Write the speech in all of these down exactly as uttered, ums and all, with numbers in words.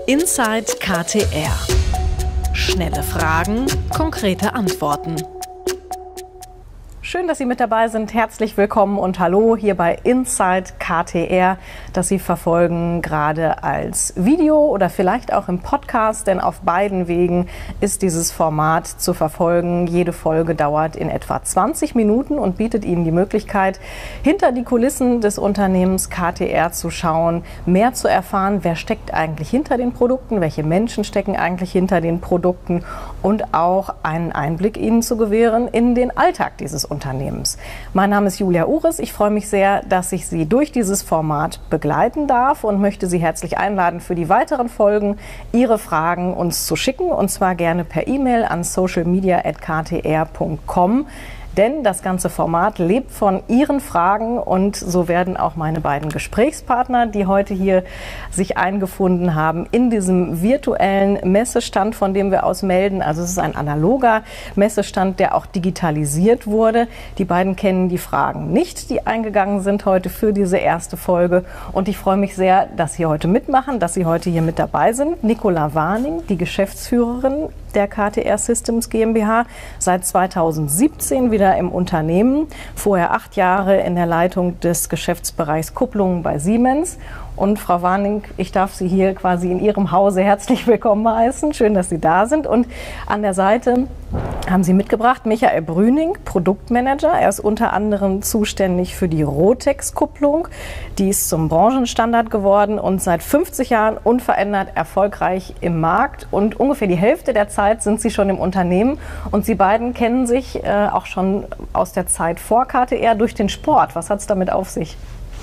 Inside K T R. Schnelle Fragen, konkrete Antworten. Schön, dass Sie mit dabei sind. Herzlich willkommen und hallo hier bei Inside K T R, das Sie verfolgen gerade als Video oder vielleicht auch im Podcast, denn auf beiden Wegen ist dieses Format zu verfolgen. Jede Folge dauert in etwa zwanzig Minuten und bietet Ihnen die Möglichkeit, hinter die Kulissen des Unternehmens K T R zu schauen, mehr zu erfahren, wer steckt eigentlich hinter den Produkten, welche Menschen stecken eigentlich hinter den Produkten und auch einen Einblick Ihnen zu gewähren in den Alltag dieses Unternehmens. Unternehmens. Mein Name ist Julia Uris. Ich freue mich sehr, dass ich Sie durch dieses Format begleiten darf und möchte Sie herzlich einladen, für die weiteren Folgen Ihre Fragen uns zu schicken, und zwar gerne per E-Mail an socialmedia at k t r punkt com. Denn das ganze Format lebt von Ihren Fragen und so werden auch meine beiden Gesprächspartner, die heute hier sich eingefunden haben, in diesem virtuellen Messestand, von dem wir aus melden. Also es ist ein analoger Messestand, der auch digitalisiert wurde. Die beiden kennen die Fragen nicht, die eingegangen sind heute für diese erste Folge. Und ich freue mich sehr, dass Sie heute mitmachen, dass Sie heute hier mit dabei sind. Nicola Warning, die Geschäftsführerin der K T R Systems GmbH, seit zweitausendsiebzehn wieder im Unternehmen, vorher acht Jahre in der Leitung des Geschäftsbereichs Kupplungen bei Siemens. Und Frau Warning, ich darf Sie hier quasi in Ihrem Hause herzlich willkommen heißen. Schön, dass Sie da sind. Und an der Seite haben Sie mitgebracht Michael Brüning, Produktmanager. Er ist unter anderem zuständig für die Rotex-Kupplung. Die ist zum Branchenstandard geworden und seit fünfzig Jahren unverändert erfolgreich im Markt. Und ungefähr die Hälfte der Zeit sind Sie schon im Unternehmen. Und Sie beiden kennen sich äh, auch schon aus der Zeit vor K T R durch den Sport. Was hat es damit auf sich?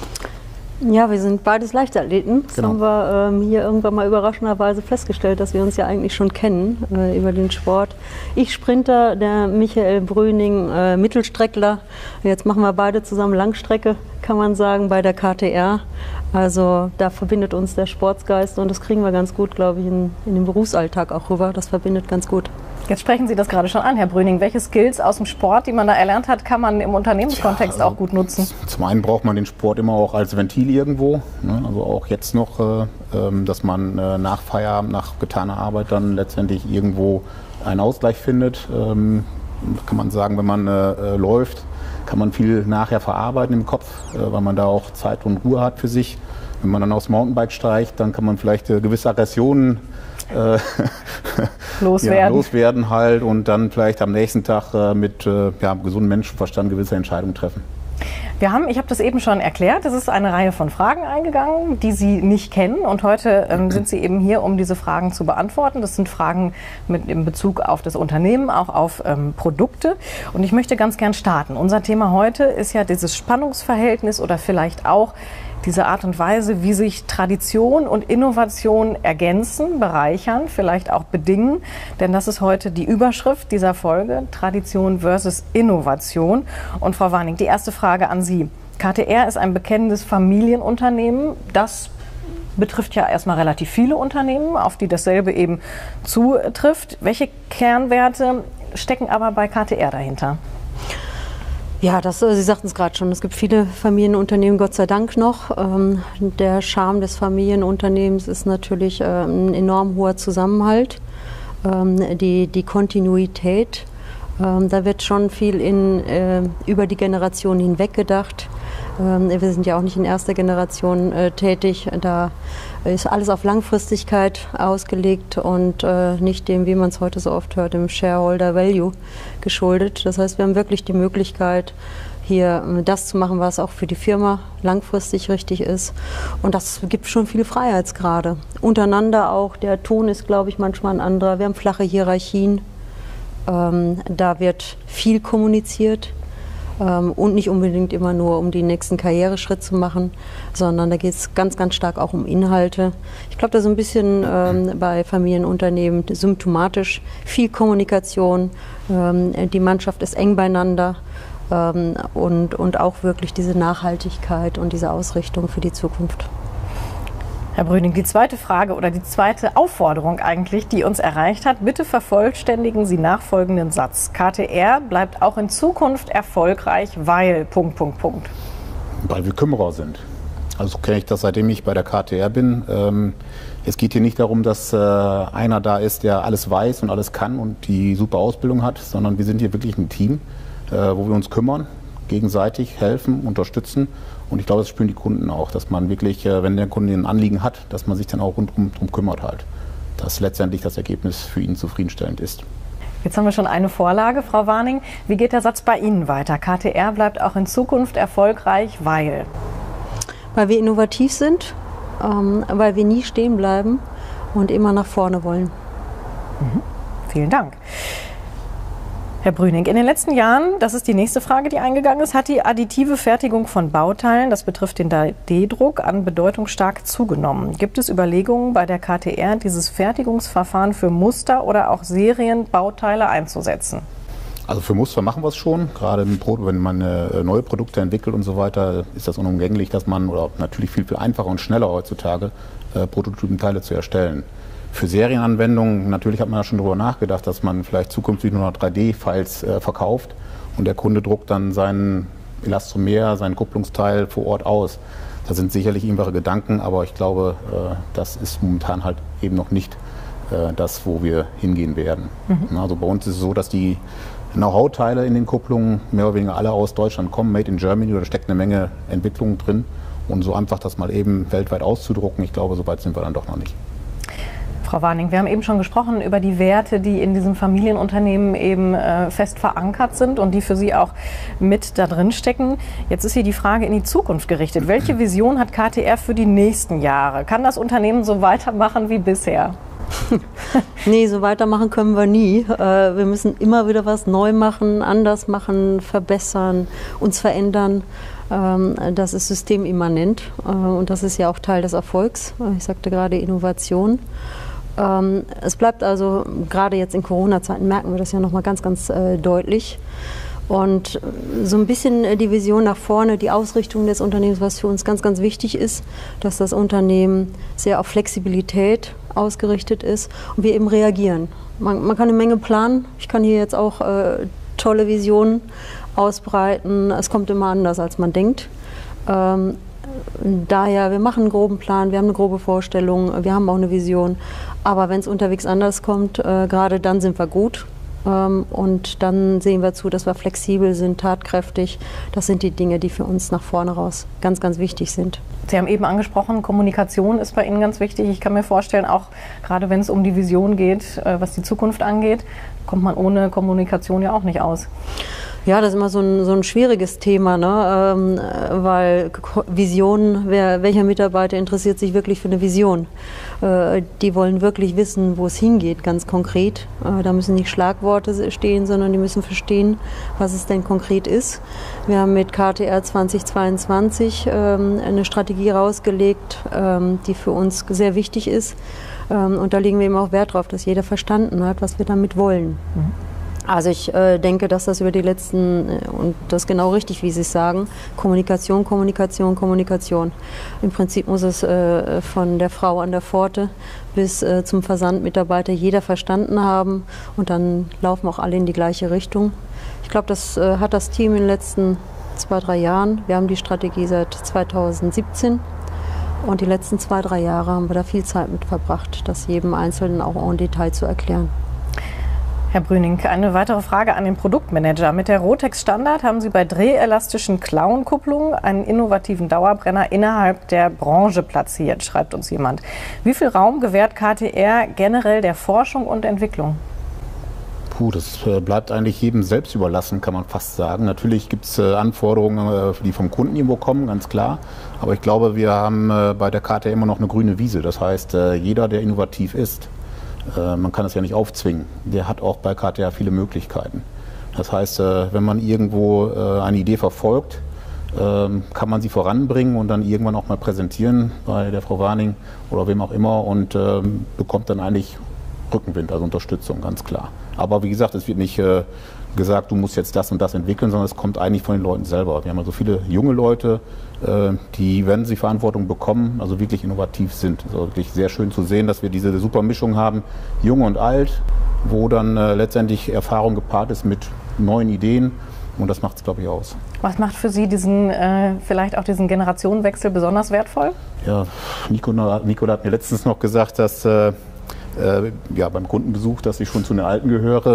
Ja, wir sind beides Leichtathleten. Das genau. haben wir ähm, hier irgendwann mal überraschenderweise festgestellt, dass wir uns ja eigentlich schon kennen äh, über den Sport. Ich Sprinter, der Michael Brüning äh, Mittelstreckler. Jetzt machen wir beide zusammen Langstrecke, kann man sagen, bei der K T R. Also da verbindet uns der Sportsgeist und das kriegen wir ganz gut, glaube ich, in, in den Berufsalltag auch rüber. Das verbindet ganz gut. Jetzt sprechen Sie das gerade schon an, Herr Brüning. Welche Skills aus dem Sport, die man da erlernt hat, kann man im Unternehmenskontext ja, also auch gut nutzen? Zum einen braucht man den Sport immer auch als Ventil irgendwo. Ne? Also auch jetzt noch, äh, dass man äh, nach Feierabend, nach getaner Arbeit dann letztendlich irgendwo einen Ausgleich findet. Ähm, kann man sagen, wenn man äh, läuft, kann man viel nachher verarbeiten im Kopf, äh, weil man da auch Zeit und Ruhe hat für sich. Wenn man dann aufs Mountainbike steigt, dann kann man vielleicht äh, gewisse Aggressionen äh, loswerden. Ja, loswerden halt und dann vielleicht am nächsten Tag äh, mit äh, ja, gesundem Menschenverstand gewisse Entscheidungen treffen. Wir haben, ich habe das eben schon erklärt, es ist eine Reihe von Fragen eingegangen, die Sie nicht kennen, und heute ähm, sind Sie eben hier, um diese Fragen zu beantworten. Das sind Fragen mit in Bezug auf das Unternehmen, auch auf ähm, Produkte, und ich möchte ganz gern starten. Unser Thema heute ist ja dieses Spannungsverhältnis oder vielleicht auch diese Art und Weise, wie sich Tradition und Innovation ergänzen, bereichern, vielleicht auch bedingen. Denn das ist heute die Überschrift dieser Folge, Tradition versus Innovation. Und Frau Warning, die erste Frage an Sie. K T R ist ein bekennendes Familienunternehmen. Das betrifft ja erstmal relativ viele Unternehmen, auf die dasselbe eben zutrifft. Welche Kernwerte stecken aber bei K T R dahinter? Ja, das, Sie sagten es gerade schon, es gibt viele Familienunternehmen, Gott sei Dank noch. Ähm, der Charme des Familienunternehmens ist natürlich äh, ein enorm hoher Zusammenhalt, ähm, die, die Kontinuität. Ähm, da wird schon viel in, äh, über die Generation hinweg gedacht. Ähm, wir sind ja auch nicht in erster Generation äh, tätig. Da ist alles auf Langfristigkeit ausgelegt und äh, nicht dem, wie man es heute so oft hört, dem Shareholder Value geschuldet. Das heißt, wir haben wirklich die Möglichkeit, hier äh, das zu machen, was auch für die Firma langfristig richtig ist. Und das gibt schon viele Freiheitsgrade. Untereinander auch. Der Ton ist, glaube ich, manchmal ein anderer. Wir haben flache Hierarchien. Ähm, da wird viel kommuniziert. Und nicht unbedingt immer nur um den nächsten Karriereschritt zu machen, sondern da geht es ganz, ganz stark auch um Inhalte. Ich glaube, da ist ein bisschen ähm, bei Familienunternehmen symptomatisch viel Kommunikation. Ähm, die Mannschaft ist eng beieinander ähm, und, und auch wirklich diese Nachhaltigkeit und diese Ausrichtung für die Zukunft. Herr Brüning, die zweite Frage oder die zweite Aufforderung eigentlich, die uns erreicht hat, bitte vervollständigen Sie nachfolgenden Satz. K T R bleibt auch in Zukunft erfolgreich, weil... Punkt, Punkt, Punkt. Weil wir Kümmerer sind. Also kenne ich das, seitdem ich bei der K T R bin. Ähm, es geht hier nicht darum, dass äh, einer da ist, der alles weiß und alles kann und die super Ausbildung hat, sondern wir sind hier wirklich ein Team, äh, wo wir uns kümmern, gegenseitig helfen, unterstützen. Und ich glaube, das spüren die Kunden auch, dass man wirklich, äh, wenn der Kunde ein Anliegen hat, dass man sich dann auch rundherum drum kümmert halt. Dass letztendlich das Ergebnis für ihn zufriedenstellend ist. Jetzt haben wir schon eine Vorlage, Frau Warning. Wie geht der Satz bei Ihnen weiter? K T R bleibt auch in Zukunft erfolgreich, weil? Weil wir innovativ sind, ähm, weil wir nie stehen bleiben und immer nach vorne wollen. Mhm. Vielen Dank. Herr Brüning, in den letzten Jahren, das ist die nächste Frage, die eingegangen ist, hat die additive Fertigung von Bauteilen, das betrifft den drei D Druck, an Bedeutung stark zugenommen. Gibt es Überlegungen bei der K T R, dieses Fertigungsverfahren für Muster oder auch Serienbauteile einzusetzen? Also für Muster machen wir es schon. Gerade wenn man neue Produkte entwickelt und so weiter, ist das unumgänglich, dass man, oder natürlich viel, viel einfacher und schneller heutzutage, äh, Prototypenteile zu erstellen. Für Serienanwendungen, natürlich hat man ja schon darüber nachgedacht, dass man vielleicht zukünftig nur noch drei D-Files äh, verkauft und der Kunde druckt dann seinen Elastomer, sein Kupplungsteil vor Ort aus. Das sind sicherlich irgendwelche Gedanken, aber ich glaube, äh, das ist momentan halt eben noch nicht äh, das, wo wir hingehen werden. Mhm. Also bei uns ist es so, dass die Know-how-Teile in den Kupplungen mehr oder weniger alle aus Deutschland kommen, made in Germany, da steckt eine Menge Entwicklung drin. Und so einfach das mal eben weltweit auszudrucken, ich glaube, so weit sind wir dann doch noch nicht. Frau Warning, wir haben eben schon gesprochen über die Werte, die in diesem Familienunternehmen eben äh, fest verankert sind und die für Sie auch mit da drin stecken. Jetzt ist hier die Frage in die Zukunft gerichtet. Welche Vision hat K T R für die nächsten Jahre? Kann das Unternehmen so weitermachen wie bisher? Nee, so weitermachen können wir nie. Wir müssen immer wieder was neu machen, anders machen, verbessern, uns verändern. Das ist systemimmanent und das ist ja auch Teil des Erfolgs. Ich sagte gerade Innovation. Es bleibt also, gerade jetzt in Corona-Zeiten merken wir das ja nochmal ganz, ganz deutlich. Und so ein bisschen die Vision nach vorne, die Ausrichtung des Unternehmens, was für uns ganz, ganz wichtig ist, dass das Unternehmen sehr auf Flexibilität ausgerichtet ist und wir eben reagieren. Man, man kann eine Menge planen. Ich kann hier jetzt auch äh, tolle Visionen ausbreiten. Es kommt immer anders, als man denkt. Ähm, daher, wir machen einen groben Plan, wir haben eine grobe Vorstellung, wir haben auch eine Vision. Aber wenn es unterwegs anders kommt, äh, gerade dann sind wir gut. Ähm, und dann sehen wir zu, dass wir flexibel sind, tatkräftig. Das sind die Dinge, die für uns nach vorne raus ganz, ganz wichtig sind. Sie haben eben angesprochen, Kommunikation ist bei Ihnen ganz wichtig. Ich kann mir vorstellen, auch gerade wenn es um die Vision geht, äh, was die Zukunft angeht, kommt man ohne Kommunikation ja auch nicht aus. Ja, das ist immer so ein, so ein schwieriges Thema, ne? ähm, weil Vision, wer, welcher Mitarbeiter interessiert sich wirklich für eine Vision? Äh, die wollen wirklich wissen, wo es hingeht, ganz konkret. Äh, da müssen nicht Schlagworte stehen, sondern die müssen verstehen, was es denn konkret ist. Wir haben mit K T R zweitausendzweiundzwanzig ähm, eine Strategie rausgelegt, ähm, die für uns sehr wichtig ist. Ähm, und da legen wir eben auch Wert drauf, dass jeder verstanden hat, was wir damit wollen. Mhm. Also ich äh, denke, dass das über die letzten, äh, und das ist genau richtig, wie Sie es sagen, Kommunikation, Kommunikation, Kommunikation. Im Prinzip muss es äh, von der Frau an der Pforte bis äh, zum Versandmitarbeiter jeder verstanden haben und dann laufen auch alle in die gleiche Richtung. Ich glaube, das äh, hat das Team in den letzten zwei, drei Jahren, wir haben die Strategie seit zweitausendsiebzehn und die letzten zwei, drei Jahre haben wir da viel Zeit mit verbracht, das jedem Einzelnen auch en Detail zu erklären. Herr Brüning, eine weitere Frage an den Produktmanager. Mit der Rotex Standard haben Sie bei drehelastischen Klauenkupplungen einen innovativen Dauerbrenner innerhalb der Branche platziert, schreibt uns jemand. Wie viel Raum gewährt K T R generell der Forschung und Entwicklung? Puh, das bleibt eigentlich jedem selbst überlassen, kann man fast sagen. Natürlich gibt es Anforderungen, die vom Kunden irgendwo kommen, ganz klar. Aber ich glaube, wir haben bei der K T R immer noch eine grüne Wiese. Das heißt, jeder, der innovativ ist, man kann es ja nicht aufzwingen. Der hat auch bei K T R viele Möglichkeiten. Das heißt, wenn man irgendwo eine Idee verfolgt, kann man sie voranbringen und dann irgendwann auch mal präsentieren bei der Frau Warning oder wem auch immer und bekommt dann eigentlich Rückenwind, also Unterstützung, ganz klar. Aber wie gesagt, es wird nicht gesagt, du musst jetzt das und das entwickeln, sondern es kommt eigentlich von den Leuten selber. Wir haben also viele junge Leute, die, wenn sie Verantwortung bekommen, also wirklich innovativ sind. Also wirklich sehr schön zu sehen, dass wir diese super Mischung haben, jung und alt, wo dann letztendlich Erfahrung gepaart ist mit neuen Ideen. Und das macht es, glaube ich, aus. Was macht für Sie diesen, äh, vielleicht auch diesen Generationenwechsel besonders wertvoll? Ja, Nico, Nico hat mir letztens noch gesagt, dass äh, äh, ja, beim Kundenbesuch, dass ich schon zu den Alten gehöre.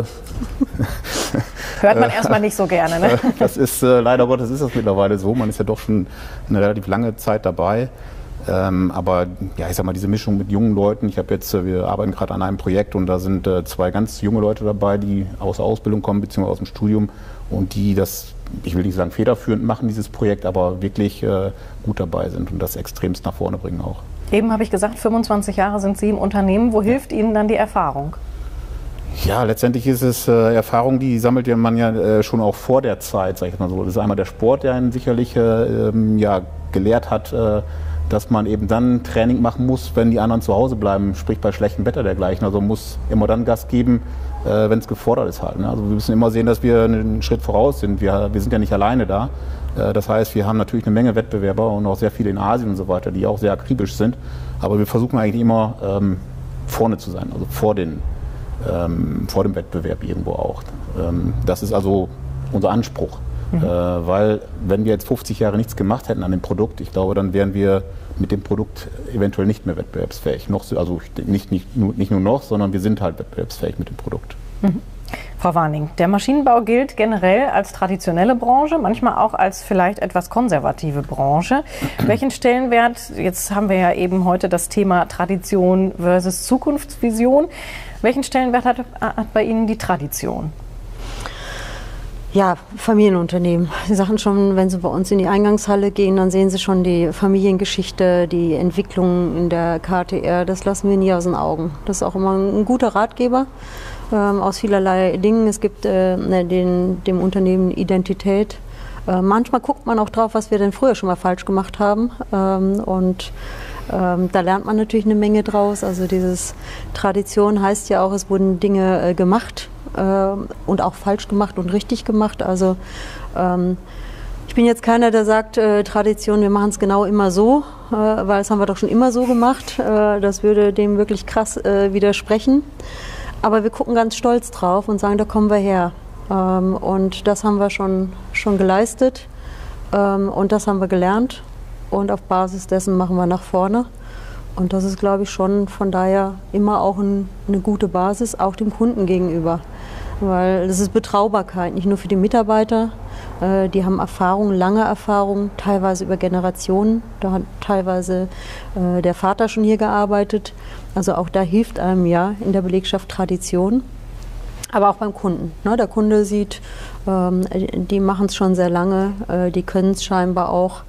Hört man erstmal nicht so gerne, ne? Das ist, äh, leider Gottes ist das mittlerweile so. Man ist ja doch schon eine relativ lange Zeit dabei. Ähm, aber ja, ich sag mal, diese Mischung mit jungen Leuten, ich habe jetzt, wir arbeiten gerade an einem Projekt und da sind äh, zwei ganz junge Leute dabei, die aus der Ausbildung kommen, beziehungsweise aus dem Studium und die das, ich will nicht sagen federführend machen, dieses Projekt, aber wirklich äh, gut dabei sind und das extremst nach vorne bringen auch. Eben habe ich gesagt, fünfundzwanzig Jahre sind Sie im Unternehmen. Wo hilft Ihnen dann die Erfahrung? Ja, letztendlich ist es äh, Erfahrung, die sammelt man ja äh, schon auch vor der Zeit, sag ich mal so. Das ist einmal der Sport, der einen sicherlich äh, ähm, ja, gelehrt hat, äh, dass man eben dann Training machen muss, wenn die anderen zu Hause bleiben, sprich bei schlechtem Wetter dergleichen. Also man muss immer dann Gas geben, äh, wenn es gefordert ist halt. Ne? Also wir müssen immer sehen, dass wir einen Schritt voraus sind. Wir, wir sind ja nicht alleine da. Äh, das heißt, wir haben natürlich eine Menge Wettbewerber und auch sehr viele in Asien und so weiter, die auch sehr akribisch sind. Aber wir versuchen eigentlich immer ähm, vorne zu sein, also vor, den, ähm, vor dem Wettbewerb irgendwo auch. Ähm, das ist also unser Anspruch. Mhm. Äh, weil wenn wir jetzt fünfzig Jahre nichts gemacht hätten an dem Produkt, ich glaube, dann wären wir mit dem Produkt eventuell nicht mehr wettbewerbsfähig. Noch, also nicht, nicht, nur, nicht nur noch, sondern wir sind halt wettbewerbsfähig mit dem Produkt. Mhm. Frau Warning, der Maschinenbau gilt generell als traditionelle Branche, manchmal auch als vielleicht etwas konservative Branche. Welchen Stellenwert, jetzt haben wir ja eben heute das Thema Tradition versus Zukunftsvision, welchen Stellenwert hat, hat bei Ihnen die Tradition? Ja, Familienunternehmen. Sie sagen schon, wenn Sie bei uns in die Eingangshalle gehen, dann sehen Sie schon die Familiengeschichte, die Entwicklung in der K T R. Das lassen wir nie aus den Augen. Das ist auch immer ein guter Ratgeber ähm, aus vielerlei Dingen. Es gibt äh, den, dem Unternehmen Identität. Äh, manchmal guckt man auch drauf, was wir denn früher schon mal falsch gemacht haben. Ähm, und ähm, da lernt man natürlich eine Menge draus. Also dieses Tradition heißt ja auch, es wurden Dinge äh, gemacht. Und auch falsch gemacht und richtig gemacht. Also ähm, ich bin jetzt keiner, der sagt, äh, Tradition, wir machen es genau immer so, äh, weil das haben wir doch schon immer so gemacht. Äh, das würde dem wirklich krass äh, widersprechen. Aber wir gucken ganz stolz drauf und sagen, da kommen wir her. Ähm, und das haben wir schon, schon geleistet ähm, und das haben wir gelernt. Und auf Basis dessen machen wir nach vorne. Und das ist, glaube ich, schon von daher immer auch ein, eine gute Basis, auch dem Kunden gegenüber. Weil das ist Betraubarkeit, nicht nur für die Mitarbeiter. Äh, die haben Erfahrung, lange Erfahrung, teilweise über Generationen. Da hat teilweise äh, der Vater schon hier gearbeitet. Also auch da hilft einem ja in der Belegschaft Tradition. Aber auch beim Kunden. Ne? Der Kunde sieht, ähm, die machen es schon sehr lange, äh, die können es scheinbar auch.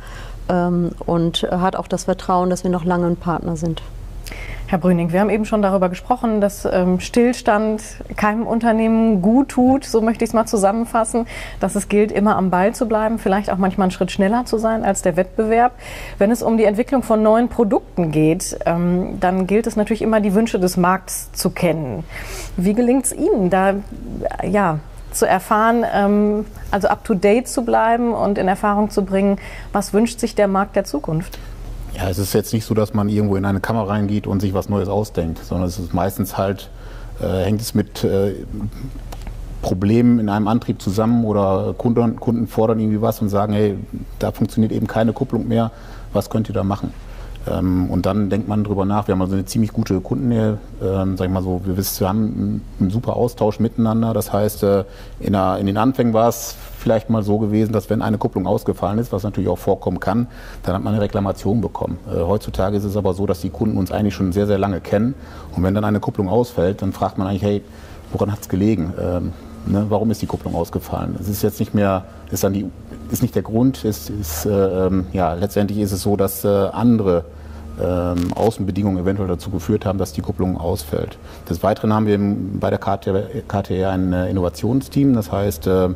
Und hat auch das Vertrauen, dass wir noch lange ein Partner sind. Herr Brüning, wir haben eben schon darüber gesprochen, dass ähm, Stillstand keinem Unternehmen gut tut, so möchte ich es mal zusammenfassen, dass es gilt, immer am Ball zu bleiben, vielleicht auch manchmal einen Schritt schneller zu sein als der Wettbewerb. Wenn es um die Entwicklung von neuen Produkten geht, ähm, dann gilt es natürlich immer, die Wünsche des Markts zu kennen. Wie gelingt es Ihnen, da ja, zu erfahren, ähm, also up-to-date zu bleiben und in Erfahrung zu bringen, was wünscht sich der Markt der Zukunft? Ja, es ist jetzt nicht so, dass man irgendwo in eine Kammer reingeht und sich was Neues ausdenkt, sondern es ist meistens halt, äh, hängt es mit äh, Problemen in einem Antrieb zusammen oder Kunden, Kunden fordern irgendwie was und sagen, hey, da funktioniert eben keine Kupplung mehr, was könnt ihr da machen? Ähm, und dann denkt man drüber nach. Wir haben also eine ziemlich gute Kundennähe, ähm, sag ich mal so, wir, wissen, wir haben einen, einen super Austausch miteinander. Das heißt, äh, in, der, in den Anfängen war es vielleicht mal so gewesen, dass wenn eine Kupplung ausgefallen ist, was natürlich auch vorkommen kann, dann hat man eine Reklamation bekommen. Äh, heutzutage ist es aber so, dass die Kunden uns eigentlich schon sehr, sehr lange kennen. Und wenn dann eine Kupplung ausfällt, dann fragt man eigentlich, hey, woran hat es gelegen? Ähm, ne, warum ist die Kupplung ausgefallen? Es ist jetzt nicht mehr, ist dann die, ist nicht der Grund, ist, ist, äh, ja, letztendlich ist es so, dass äh, andere Ähm, Außenbedingungen eventuell dazu geführt haben, dass die Kupplung ausfällt. Des Weiteren haben wir im, bei der K T R ein äh, Innovationsteam. Das heißt, äh,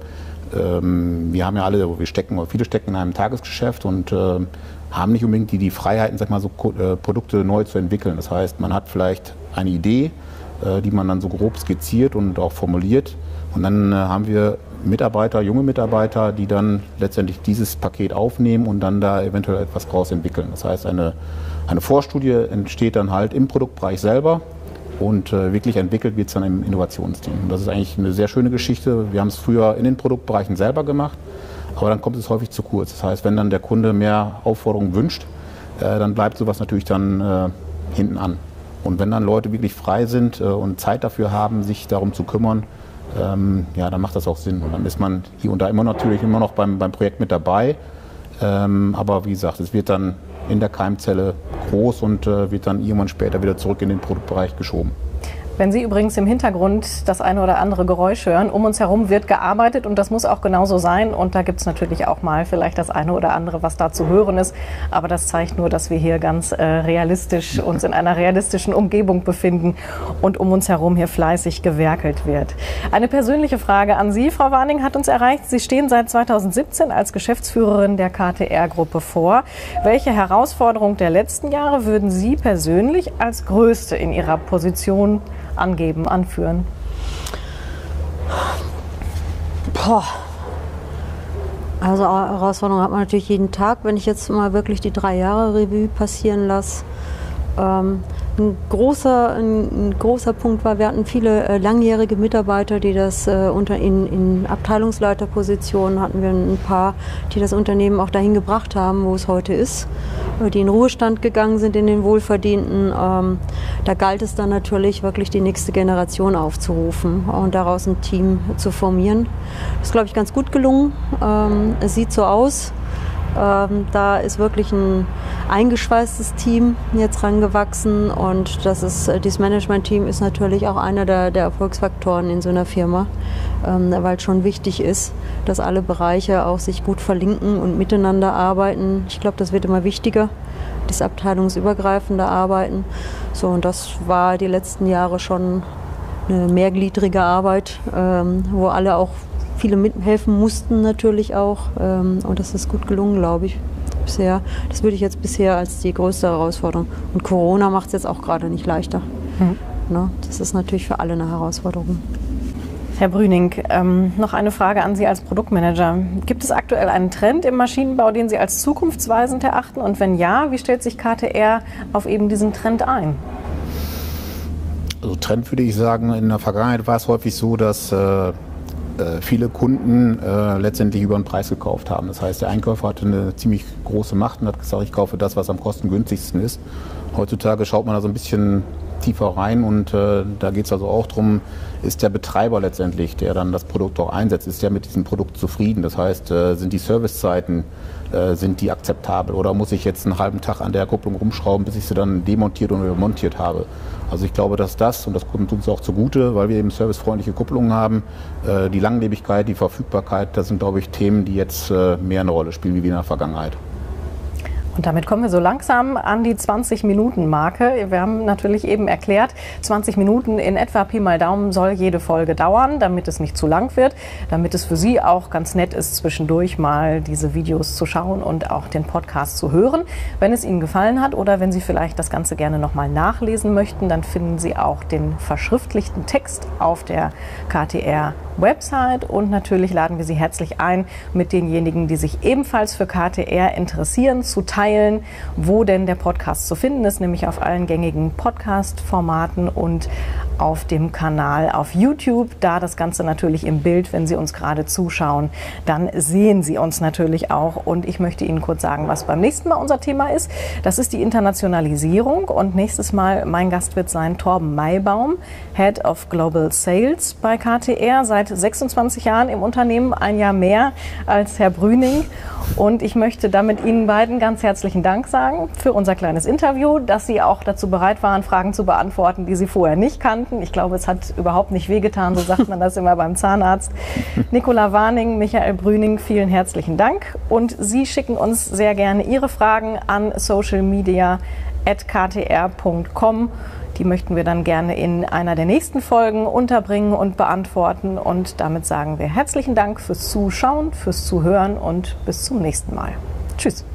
ähm, wir haben ja alle, wir stecken, oder viele stecken in einem Tagesgeschäft und äh, haben nicht unbedingt die, die Freiheiten, sag mal so, äh, Produkte neu zu entwickeln. Das heißt, man hat vielleicht eine Idee, äh, die man dann so grob skizziert und auch formuliert. Und dann äh, haben wir Mitarbeiter, junge Mitarbeiter, die dann letztendlich dieses Paket aufnehmen und dann da eventuell etwas draus entwickeln. Das heißt, eine Eine Vorstudie entsteht dann halt im Produktbereich selber, und äh, wirklich entwickelt wird es dann im Innovationsteam. Und das ist eigentlich eine sehr schöne Geschichte. Wir haben es früher in den Produktbereichen selber gemacht, aber dann kommt es häufig zu kurz. Das heißt, wenn dann der Kunde mehr Aufforderungen wünscht, äh, dann bleibt sowas natürlich dann äh, hinten an. Und wenn dann Leute wirklich frei sind äh, und Zeit dafür haben, sich darum zu kümmern, ähm, ja, dann macht das auch Sinn. Und dann ist man hier und da immer natürlich immer noch beim, beim Projekt mit dabei. Ähm, aber wie gesagt, es wird dann in der Keimzelle groß und äh, wird dann irgendwann später wieder zurück in den Produktbereich geschoben. Wenn Sie übrigens im Hintergrund das eine oder andere Geräusch hören, um uns herum wird gearbeitet und das muss auch genauso sein. Und da gibt es natürlich auch mal vielleicht das eine oder andere, was da zu hören ist. Aber das zeigt nur, dass wir hier ganz äh, realistisch uns in einer realistischen Umgebung befinden und um uns herum hier fleißig gewerkelt wird. Eine persönliche Frage an Sie, Frau Warning, hat uns erreicht. Sie stehen seit zweitausendsiebzehn als Geschäftsführerin der K T R-Gruppe vor. Welche Herausforderung der letzten Jahre würden Sie persönlich als größte in Ihrer Position angeben, anführen? Boah. Also Herausforderungen hat man natürlich jeden Tag. Wenn ich jetzt mal wirklich die drei Jahre Revue passieren lasse, ähm, ein großer, ein, ein großer Punkt war, wir hatten viele äh, langjährige Mitarbeiter, die das äh, unter in, in Abteilungsleiterpositionen hatten wir ein paar, die das Unternehmen auch dahin gebracht haben, wo es heute ist, äh, die in Ruhestand gegangen sind, in den Wohlverdienten. Ähm, da galt es dann natürlich wirklich die nächste Generation aufzurufen und daraus ein Team zu formieren. Das ist, glaube ich, ganz gut gelungen. Ähm, es sieht so aus. Ähm, da ist wirklich ein eingeschweißtes Team jetzt rangewachsen und das ist, dieses Management-Team ist natürlich auch einer der, der Erfolgsfaktoren in so einer Firma, ähm, weil es schon wichtig ist, dass alle Bereiche auch sich gut verlinken und miteinander arbeiten. Ich glaube, das wird immer wichtiger, das abteilungsübergreifende Arbeiten. So, und das war die letzten Jahre schon eine mehrgliedrige Arbeit, ähm, wo alle auch viele mithelfen mussten natürlich auch ähm, und das ist gut gelungen, glaube ich, bisher. Das würde ich jetzt bisher als die größte Herausforderung. Und Corona macht es jetzt auch gerade nicht leichter. Mhm. Ne? Das ist natürlich für alle eine Herausforderung. Herr Brüning, ähm, noch eine Frage an Sie als Produktmanager. Gibt es aktuell einen Trend im Maschinenbau, den Sie als zukunftsweisend erachten? Und wenn ja, wie stellt sich K T R auf eben diesen Trend ein? Also Trend würde ich sagen, in der Vergangenheit war es häufig so, dass äh, viele Kunden äh, letztendlich über den Preis gekauft haben. Das heißt, der Einkäufer hatte eine ziemlich große Macht und hat gesagt, ich kaufe das, was am kostengünstigsten ist. Heutzutage schaut man da so ein bisschen tiefer rein und äh, da geht es also auch darum, ist der Betreiber letztendlich, der dann das Produkt auch einsetzt, ist der mit diesem Produkt zufrieden? Das heißt, äh, sind die Servicezeiten, äh, sind die akzeptabel oder muss ich jetzt einen halben Tag an der Kupplung rumschrauben, bis ich sie dann demontiert oder montiert habe? Also ich glaube, dass das, und das kommt uns auch zugute, weil wir eben servicefreundliche Kupplungen haben, äh, die Langlebigkeit, die Verfügbarkeit, das sind, glaube ich, Themen, die jetzt äh, mehr eine Rolle spielen wie in der Vergangenheit. Und damit kommen wir so langsam an die zwanzig-Minuten-Marke. Wir haben natürlich eben erklärt, zwanzig Minuten in etwa Pi mal Daumen soll jede Folge dauern, damit es nicht zu lang wird, damit es für Sie auch ganz nett ist, zwischendurch mal diese Videos zu schauen und auch den Podcast zu hören. Wenn es Ihnen gefallen hat oder wenn Sie vielleicht das Ganze gerne nochmal nachlesen möchten, dann finden Sie auch den verschriftlichten Text auf der K T R-Website. Und natürlich laden wir Sie herzlich ein, mit denjenigen, die sich ebenfalls für K T R interessieren, zu teilen, wo denn der Podcast zu finden ist, nämlich auf allen gängigen Podcast-Formaten und auf dem Kanal auf YouTube. Da das Ganze natürlich im Bild, wenn Sie uns gerade zuschauen, dann sehen Sie uns natürlich auch. Und ich möchte Ihnen kurz sagen, was beim nächsten Mal unser Thema ist. Das ist die Internationalisierung und nächstes Mal mein Gast wird sein Torben Maibaum, Head of Global Sales bei K T R, seit sechsundzwanzig Jahren im Unternehmen, ein Jahr mehr als Herr Brüning. Und ich möchte damit Ihnen beiden ganz herzlichen Dank sagen für unser kleines Interview, dass Sie auch dazu bereit waren, Fragen zu beantworten, die Sie vorher nicht kannten. Ich glaube, es hat überhaupt nicht wehgetan, so sagt man das immer beim Zahnarzt. Nicola Warning, Michael Brüning, vielen herzlichen Dank. Und Sie schicken uns sehr gerne Ihre Fragen an socialmedia at k t r punkt com. Die möchten wir dann gerne in einer der nächsten Folgen unterbringen und beantworten. Und damit sagen wir herzlichen Dank fürs Zuschauen, fürs Zuhören und bis zum nächsten Mal. Tschüss.